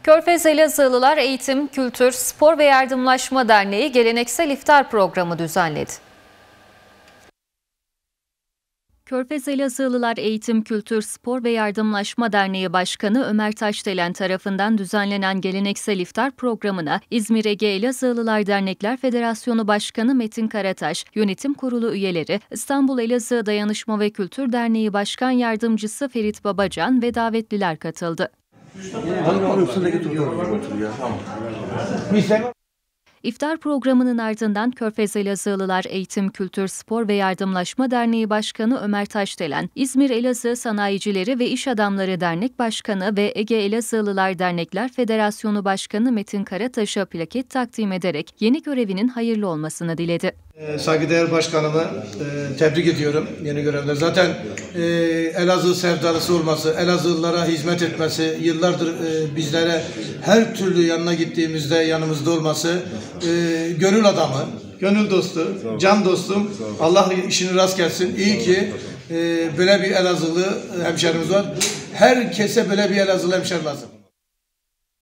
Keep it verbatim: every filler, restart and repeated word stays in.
Körfez Elazığlılar Eğitim, Kültür, Spor ve Yardımlaşma Derneği geleneksel iftar programı düzenledi. Körfez Elazığlılar Eğitim, Kültür, Spor ve Yardımlaşma Derneği Başkanı Ömer Taşdelen tarafından düzenlenen geleneksel iftar programına İzmir Ege Elazığlılar Dernekler Federasyonu Başkanı Metin Karataş, Yönetim Kurulu üyeleri, İstanbul Elazığ Dayanışma ve Kültür Derneği Başkan Yardımcısı Ferit Babacan ve davetliler katıldı. İftar programının ardından Körfez Elazığlılar Eğitim, Kültür, Spor ve Yardımlaşma Derneği Başkanı Ömer Taşdelen, İzmir Elazığ Sanayicileri ve İş Adamları Dernek Başkanı ve Ege Elazığlılar Dernekler Federasyonu Başkanı Metin Karataş'a plaket takdim ederek yeni görevinin hayırlı olmasını diledi. Ee, saygıdeğer başkanımı e, tebrik ediyorum yeni görevde. Zaten e, Elazığ sevdalısı olması, Elazığlılara hizmet etmesi, yıllardır e, bizlere her türlü yanına gittiğimizde yanımızda olması, e, gönül adamı, gönül dostu, can dostum. Allah işini rast gelsin. İyi ki e, böyle bir Elazığlı hemşerimiz var. Herkese böyle bir Elazığlı hemşer lazım.